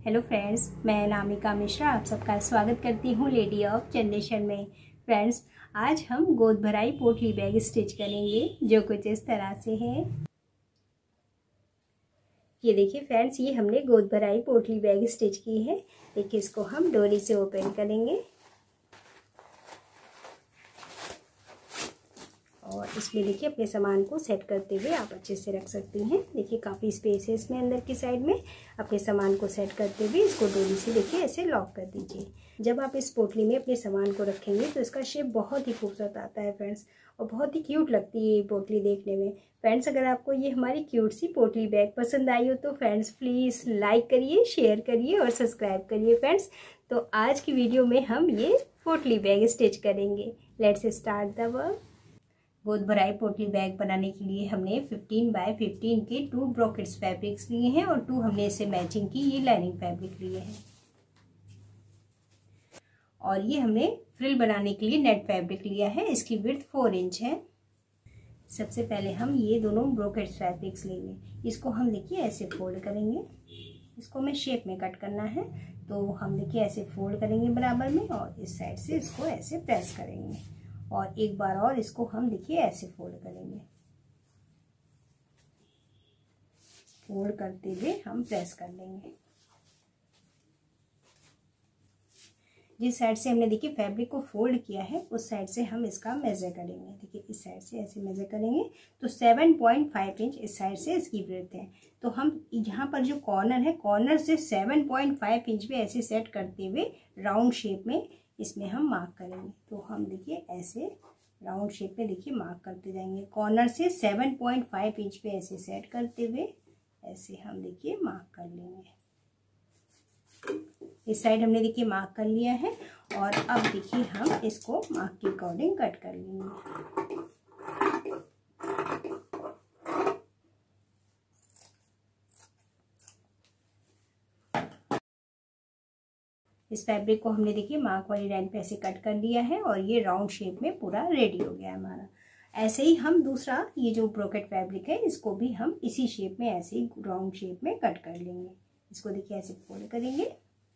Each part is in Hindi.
हेलो फ्रेंड्स, मैं नामिका मिश्रा आप सबका स्वागत करती हूँ लेडी ऑफ जनरेशन में। फ्रेंड्स, आज हम गोद भराई पोटली बैग स्टिच करेंगे जो कुछ इस तरह से है। ये देखिए फ्रेंड्स, ये हमने गोद भराई पोटली बैग स्टिच की है। देखिए, इसको हम डोरी से ओपन करेंगे और इसमें देखिए अपने सामान को सेट करते हुए आप अच्छे से रख सकती हैं। देखिए काफ़ी स्पेस है इसमें अंदर की साइड में। अपने सामान को सेट करते हुए इसको डोरी से देखिए ऐसे लॉक कर दीजिए। जब आप इस पोटली में अपने सामान को रखेंगे तो इसका शेप बहुत ही खूबसूरत आता है फ्रेंड्स, और बहुत ही क्यूट लगती है ये पोटली देखने में। फ्रेंड्स, अगर आपको ये हमारी क्यूट सी पोटली बैग पसंद आई हो तो फ्रेंड्स प्लीज़ लाइक करिए, शेयर करिए और सब्सक्राइब करिए फ्रेंड्स। तो आज की वीडियो में हम ये पोटली बैग स्टिच करेंगे। Let's start the work. गोद भराई पोटली बैग बनाने के लिए हमने 15 बाय 15 के 2 ब्रॉकेट्स फैब्रिक्स लिए हैं और 2 हमने इससे मैचिंग की ये लाइनिंग फैब्रिक लिए हैं। और ये हमने फ्रिल बनाने के लिए नेट फैब्रिक लिया है। इसकी विड्थ 4 इंच है। सबसे पहले हम ये दोनों ब्रॉकेट्स फैब्रिक्स लेंगे। इसको हम देखिए ऐसे फोल्ड करेंगे। इसको हमें शेप में कट करना है, तो हम देखिए ऐसे फोल्ड करेंगे बराबर में और इस साइड से इसको ऐसे प्रेस करेंगे और एक बार और इसको हम देखिए ऐसे फोल्ड करेंगे। फोल्ड करते हुए हम प्रेस कर लेंगे। जिस साइड से हमने देखिए फैब्रिक को फोल्ड किया है उस साइड से हम इसका मेजर करेंगे। देखिए इस साइड से ऐसे मेजर करेंगे तो 7.5 इंच इस साइड से इसकी विड्थ है। तो हम यहाँ पर जो कॉर्नर है, कॉर्नर से 7.5 इंच पे ऐसे सेट करते हुए राउंड शेप में इसमें हम मार्क करेंगे। तो हम देखिए ऐसे राउंड शेप में देखिए मार्क करते जाएंगे। कॉर्नर से 7.5 इंच पे ऐसे सेट करते हुए ऐसे हम देखिए मार्क कर लेंगे। इस साइड हमने देखिए मार्क कर लिया है और अब देखिए हम इसको मार्क के अकॉर्डिंग कट कर लेंगे। इस फैब्रिक को हमने देखिए मार्क वाली लाइन पे ऐसे कट कर लिया है और ये राउंड शेप में पूरा रेडी हो गया हमारा। ऐसे ही हम दूसरा ये जो ब्रोकेट फैब्रिक है इसको भी हम इसी शेप में ऐसे ही राउंड शेप में कट कर लेंगे। इसको देखिए ऐसे फोल्ड करेंगे।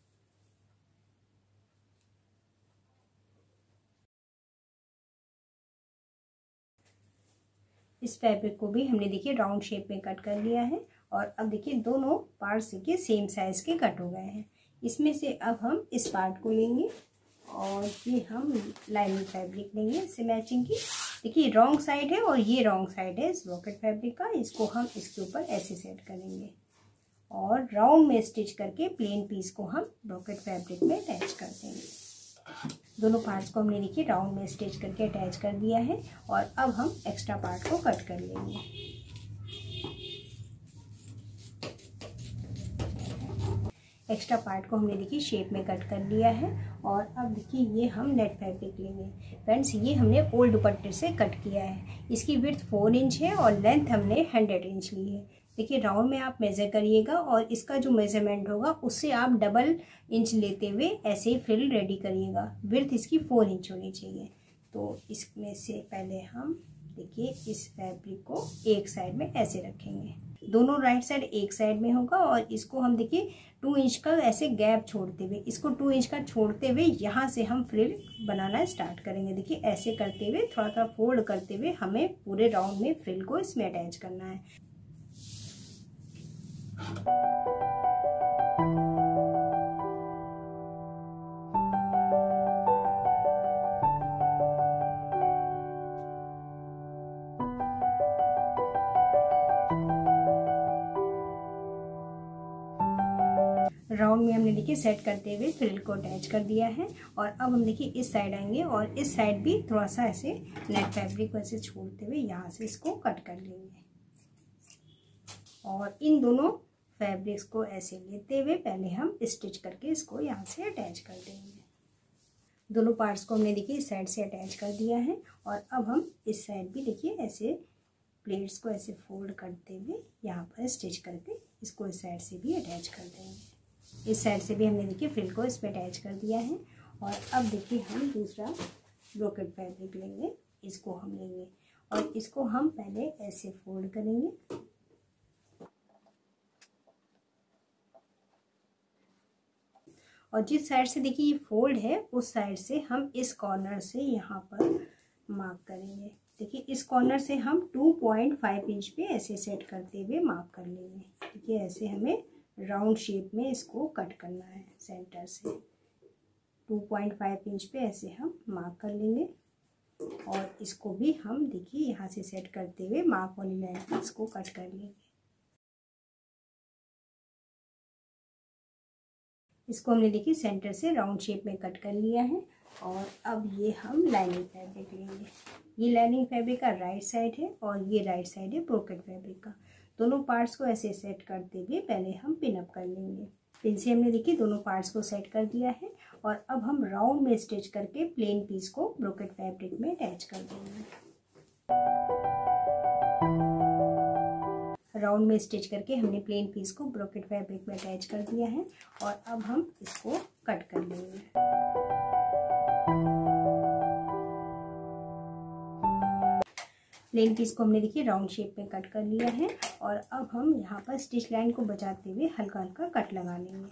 इस फैब्रिक को भी हमने देखिए राउंड शेप में कट कर लिया है और अब देखिए दोनों पार्ट्स के सेम साइज के कट हो गए हैं। इसमें से अब हम इस पार्ट को लेंगे और ये हम लाइनिंग फैब्रिक लेंगे इससे मैचिंग की। देखिए रॉन्ग साइड है और ये रॉन्ग साइड है इस ब्रोकेट फैब्रिक का। इसको हम इसके ऊपर ऐसे सेट करेंगे और राउंड में स्टिच करके प्लेन पीस को हम ब्रोकेट फैब्रिक में अटैच कर देंगे। दोनों पार्ट्स को हमने देखिए राउंड में स्टिच करके अटैच कर दिया है और अब हम एक्स्ट्रा पार्ट को कट कर लेंगे। एक्स्ट्रा पार्ट को हमने देखिए शेप में कट कर लिया है और अब देखिए ये हम नेट फैब्रिक लेंगे। फ्रेंड्स, ये हमने ओल्ड दुपट्टे से कट किया है। इसकी विड्थ 4 इंच है और लेंथ हमने 100 इंच ली है। देखिए राउंड में आप मेज़र करिएगा और इसका जो मेज़रमेंट होगा उससे आप डबल इंच लेते हुए ऐसे ही फ्रिल रेडी करिएगा। विड्थ इसकी 4 इंच होनी चाहिए। तो इसमें से पहले हम देखिए इस फैब्रिक को एक साइड में ऐसे रखेंगे। दोनों राइट साइड एक साइड में होगा और इसको हम देखिए 2 इंच का ऐसे गैप छोड़ते हुए, इसको 2 इंच का छोड़ते हुए यहाँ से हम फ्रिल बनाना स्टार्ट करेंगे। देखिए ऐसे करते हुए थोड़ा थोड़ा फोल्ड करते हुए हमें पूरे राउंड में फ्रिल को इसमें अटैच करना है। राउंड में हमने देखिए सेट करते हुए फ्रिल को अटैच कर दिया है और अब हम देखिए इस साइड आएंगे और इस साइड भी थोड़ा सा ऐसे नेट फैब्रिक को ऐसे छोड़ते हुए यहाँ से इसको कट कर लेंगे और इन दोनों फैब्रिक्स को ऐसे लेते हुए पहले हम स्टिच करके इसको यहाँ से अटैच कर देंगे। दोनों पार्ट्स को हमने देखिए इस साइड से अटैच कर दिया है और अब हम इस साइड भी देखिए ऐसे प्लेट्स को ऐसे फोल्ड करते हुए यहाँ पर स्टिच करके इसको इस साइड से भी अटैच कर देंगे। इस साइड से भी हमने देखिए फ्रिल को इस पर अटैच कर दिया है और अब देखिए हम दूसरा ब्रोकेट फैब्रिक लेंगे। इसको हम लेंगे और इसको हम पहले ऐसे फोल्ड करेंगे और जिस साइड से देखिए ये फोल्ड है उस साइड से हम इस कॉर्नर से यहाँ पर मार्क करेंगे। देखिए इस कॉर्नर से हम 2.5 इंच पे ऐसे सेट करते हुए मार्क कर लेंगे। देखिए ऐसे हमें राउंड शेप में इसको कट करना है। सेंटर से 2.5 इंच पे ऐसे हम मार्क कर लेंगे और इसको भी हम देखिए यहाँ से सेट करते हुए मार्क वाली लाइन पर इसको कट कर लेंगे। इसको हमने देखिए सेंटर से राउंड शेप में कट कर लिया है और अब ये हम लाइनिंग फैब्रिक लेंगे। ये लाइनिंग फैब्रिक का राइट साइड है और ये राइट साइड है ब्रोकेट फैब्रिक का। दोनों पार्ट्स को ऐसे सेट करते हुए पहले हम पिन अप कर लेंगे। पिन से हमने देखिए दोनों पार्ट्स को सेट कर दिया है और अब हम राउंड में स्टिच करके प्लेन पीस को ब्रोकेट फैब्रिक में अटैच कर देंगे। राउंड में स्टिच करके हमने प्लेन पीस को ब्रोकेट फैब्रिक में अटैच कर दिया है और अब हम इसको कट कर लेंगे। प्लेन पीस को हमने देखिए राउंड शेप में कट कर लिया है और अब हम यहाँ पर स्टिच लाइन को बचाते हुए हल्का हल्का कट लगा लेंगे।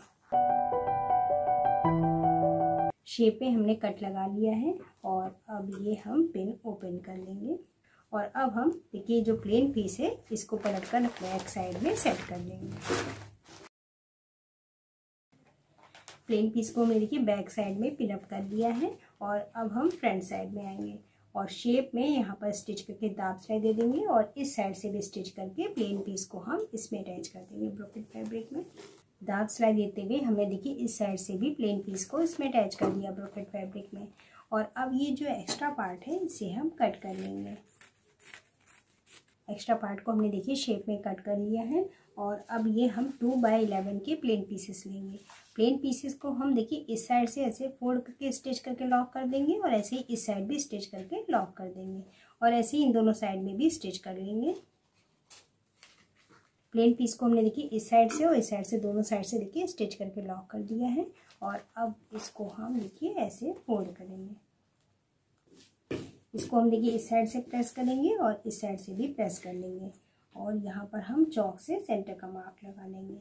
शेप में हमने कट लगा लिया है और अब ये हम पिन ओपन कर लेंगे और अब हम देखिए जो प्लेन पीस है इसको पलटकर बैक साइड में सेट कर लेंगे। प्लेन पीस को हमने देखिए बैक साइड में पिन अप कर लिया है और अब हम फ्रंट साइड में आएंगे और शेप में यहाँ पर स्टिच करके दाब सिलाई दे देंगे और इस साइड से भी स्टिच करके प्लेन पीस को हम इसमें अटैच कर देंगे ब्रोकेट फैब्रिक में। दाब सिलाई देते हुए हमने देखिए इस साइड से भी प्लेन पीस को इसमें अटैच कर दिया ब्रोकेट फैब्रिक में और अब ये जो एक्स्ट्रा पार्ट है इसे हम कट कर लेंगे। एक्स्ट्रा पार्ट को हमने देखिए शेप में कट कर लिया है और अब ये हम 2/11 के प्लेन पीसेस लेंगे। प्लेन पीसेस को हम देखिए इस साइड से ऐसे फोल्ड करके स्टिच करके लॉक कर देंगे और ऐसे ही इस साइड भी स्टिच करके लॉक कर देंगे और ऐसे ही इन दोनों साइड में भी स्टिच कर लेंगे। प्लेन पीस को हमने देखिए इस साइड से और इस साइड से दोनों साइड से देखिए स्टिच करके लॉक कर दिया है और अब इसको हम देखिए ऐसे फोल्ड करेंगे। इसको हम देखिए इस साइड से प्रेस करेंगे और इस साइड से भी प्रेस कर लेंगे और यहाँ पर हम चॉक से सेंटर का मार्क लगा लेंगे।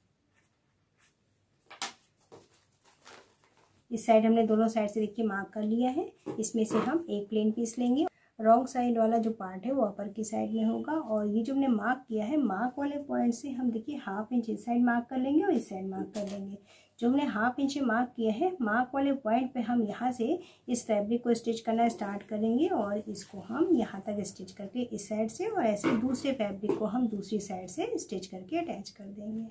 इस साइड हमने दोनों साइड से देखिए मार्क कर लिया है। इसमें से हम एक प्लेन पीस लेंगे। रॉन्ग साइड वाला जो पार्ट है वो अपर की साइड में होगा और ये जो हमने मार्क किया है मार्क वाले पॉइंट से हम देखिए 1/2 इंच इस साइड मार्क कर लेंगे और इस साइड मार्क कर लेंगे। जो हमने 1/2 इंच मार्क किया है मार्क वाले पॉइंट पे हम यहाँ से इस फैब्रिक को स्टिच करना स्टार्ट करेंगे और इसको हम यहाँ तक स्टिच करके इस साइड से और ऐसे दूसरे फैब्रिक को हम दूसरी साइड से स्टिच करके अटैच कर देंगे।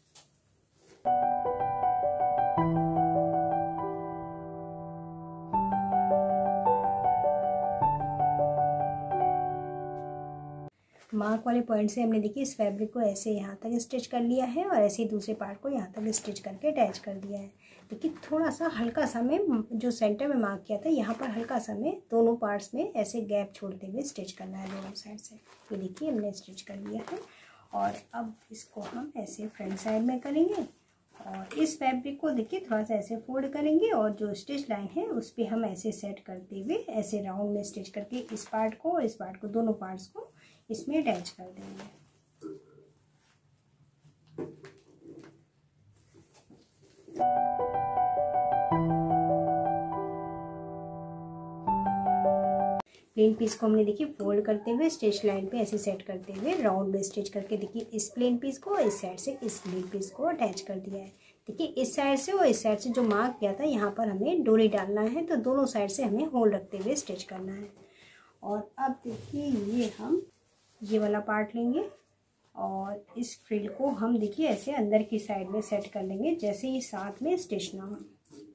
मार्क वाले पॉइंट से हमने देखिए इस फैब्रिक को ऐसे यहाँ तक स्टिच कर लिया है और ऐसे ही दूसरे पार्ट को यहाँ तक स्टिच करके अटैच कर दिया है। देखिए थोड़ा सा हल्का सा में जो सेंटर में मार्क किया था यहाँ पर हल्का सा में दोनों पार्ट्स में ऐसे गैप छोड़ते हुए स्टिच करना है दोनों साइड से। ये देखिए हमने स्टिच कर लिया है और अब इसको हम ऐसे फ्रंट साइड में करेंगे और इस फैब्रिक को देखिए थोड़ा सा ऐसे फोल्ड करेंगे और जो स्टिच लाइन है उस पर हम ऐसे सेट करते हुए ऐसे राउंड में स्टिच करके इस पार्ट को और इस पार्ट को दोनों पार्ट्स को इसमें अटैच कर देंगे। प्लेन पीस को हमने देखिए फोल्ड करते हुए स्टिच लाइन पे ऐसे सेट करते हुए राउंड में स्टिच करके देखिए इस प्लेन पीस को इस साइड से इस प्लेन पीस को अटैच कर दिया है। देखिए इस साइड से और इस साइड से जो मार्क किया था यहाँ पर हमें डोरी डालना है तो दोनों साइड से हमें होल रखते हुए स्टिच करना है। और अब देखिए ये हम ये वाला पार्ट लेंगे और इस फ्रिल को हम देखिए ऐसे अंदर की साइड में सेट कर लेंगे जैसे ये साथ में स्टिच ना हो।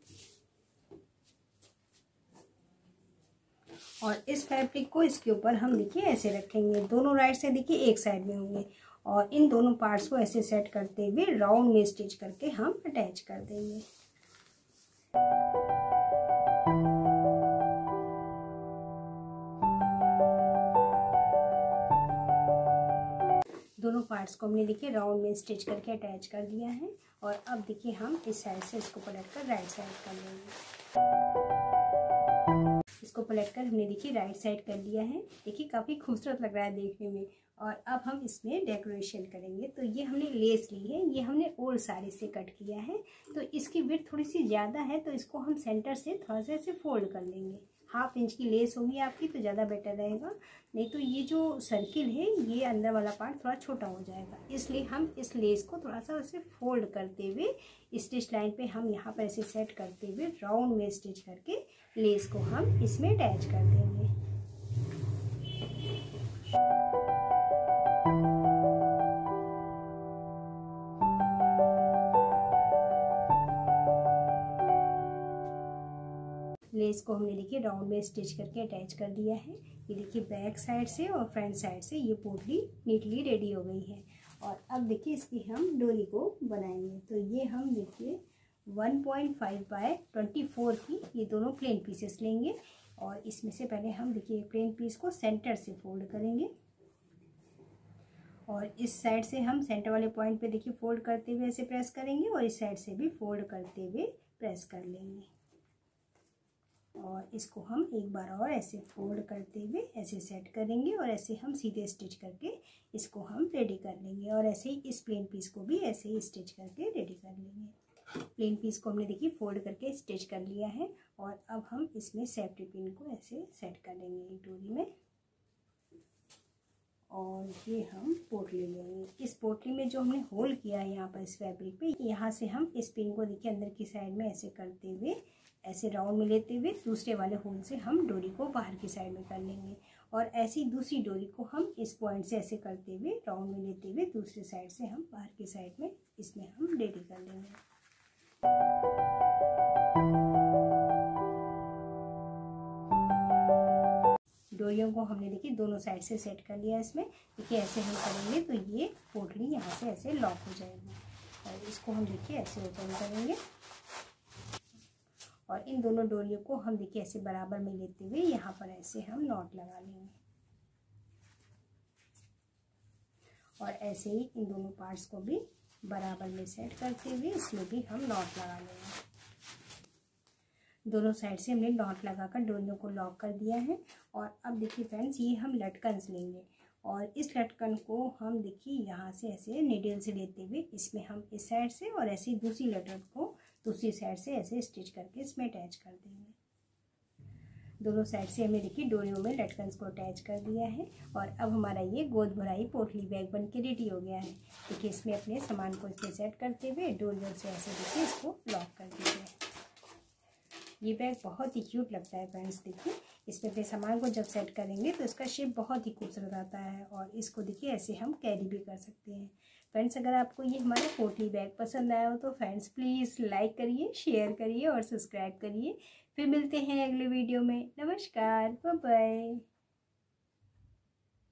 और इस फैब्रिक को इसके ऊपर हम देखिए ऐसे रखेंगे। दोनों राइट से देखिए एक साइड में होंगे और इन दोनों पार्ट्स को ऐसे सेट करते हुए राउंड में स्टिच करके हम अटैच कर देंगे। दोनों पार्ट्स को हमने देखिए राउंड में स्टिच करके अटैच कर दिया है और अब देखिए हम इस साइड से इसको पलट कर राइट साइड कर लेंगे। इसको इसको पलटकर हमने देखिए राइट साइड कर लिया है। देखिए काफ़ी खूबसूरत लग रहा है देखने में। और अब हम इसमें डेकोरेशन करेंगे। तो ये हमने लेस ली है, ये हमने ओल्ड साड़ी से कट किया है। तो इसकी विड्थ थोड़ी सी ज़्यादा है, तो इसको हम सेंटर से थोड़ा सा ऐसे फोल्ड कर लेंगे। 1/2 इंच की लेस होगी आपकी तो ज़्यादा बेटर रहेगा, नहीं तो ये जो सर्किल है ये अंदर वाला पार्ट थोड़ा छोटा हो जाएगा। इसलिए हम इस लेस को थोड़ा सा ऐसे फोल्ड करते हुए स्टिच लाइन पे हम यहाँ पर ऐसे सेट करते हुए राउंड में स्टिच करके लेस को हम इसमें अटैच कर देंगे। लेस को हमने देखिए राउंड में स्टिच करके अटैच कर दिया है। ये देखिए बैक साइड से और फ्रंट साइड से ये पोटली नीटली रेडी हो गई है। और अब देखिए इसकी हम डोरी को बनाएंगे। तो ये हम देखिए 1.5 बाय 24 की ये दोनों प्लेन पीसेस लेंगे और इसमें से पहले हम देखिए प्लेन पीस को सेंटर से फोल्ड करेंगे और इस साइड से हम सेंटर वाले पॉइंट पे देखिए फोल्ड करते हुए ऐसे प्रेस करेंगे और इस साइड से भी फोल्ड करते हुए प्रेस कर लेंगे। और इसको हम एक बार और ऐसे फोल्ड करते हुए ऐसे सेट करेंगे और ऐसे हम सीधे स्टिच करके इसको हम रेडी कर लेंगे। और ऐसे ही इस प्लेन पीस को भी ऐसे ही स्टिच करके रेडी कर लेंगे। प्लेन पीस को हमने देखिए फोल्ड करके स्टिच कर लिया है और अब हम इसमें सेफ्टी पिन को ऐसे सेट कर लेंगे एक डोरी में। और ये हम पोटली लेंगे। इस पोटली में जो हमने होल किया है यहाँ पर इस फैब्रिक पे, यहाँ से हम इस पिन को देखिए अंदर की साइड में ऐसे करते हुए ऐसे राउंड में लेते हुए दूसरे वाले होल से हम डोरी को बाहर की साइड में कर लेंगे। और ऐसी दूसरी डोरी को हम इस पॉइंट से ऐसे करते हुए राउंड में लेते हुए दूसरी साइड से हम बाहर की साइड में इसमें हम रेडी कर लेंगे। डोरियों को हमने देखिए दोनों साइड से सेट कर लिया। इसमें देखिए ऐसे हम करेंगे तो ये पोटली यहाँ से ऐसे लॉक हो जाएगी और इसको हम देखिए ऐसे ओपन करेंगे और इन दोनों डोरियों को हम देखिए ऐसे बराबर में लेते हुए यहाँ पर ऐसे हम नॉट लगा लेंगे और ऐसे ही इन दोनों पार्ट्स को भी बराबर में सेट करते हुए इसमें भी हम नॉट लगा लेंगे। दोनों साइड से हमने नॉट लगाकर डोरियों को लॉक कर दिया है। और अब देखिए फ्रेंड्स ये हम लटकन लेंगे और इस लटकन को हम देखिए यहाँ से ऐसे नीडल से लेते हुए इसमें हम इस साइड से और ऐसे दूसरी लटकन को दूसरी साइड से ऐसे स्टिच करके इसमें अटैच कर देंगे। दोनों साइड से हमने देखिए डोरियों में लटकन को अटैच कर दिया है और अब हमारा ये गोद भराई पोटली बैग बन के रेडी हो गया है। देखिए इसमें अपने सामान को इसमें सेट करते हुए डोरियों से ऐसे देखिए इसको लॉक कर दीजिए। ये बैग बहुत ही क्यूट लगता है फ्रेंड्स। देखिए इसमें अपने सामान को जब सेट करेंगे तो इसका शेप बहुत ही खूबसूरत आता है और इसको देखिए ऐसे हम कैरी भी कर सकते हैं। फ्रेंड्स अगर आपको ये हमारा पोटली बैग पसंद आया हो तो फ्रेंड्स प्लीज़ लाइक करिए, शेयर करिए और सब्सक्राइब करिए। फिर मिलते हैं अगले वीडियो में। नमस्कार, बाय बाय।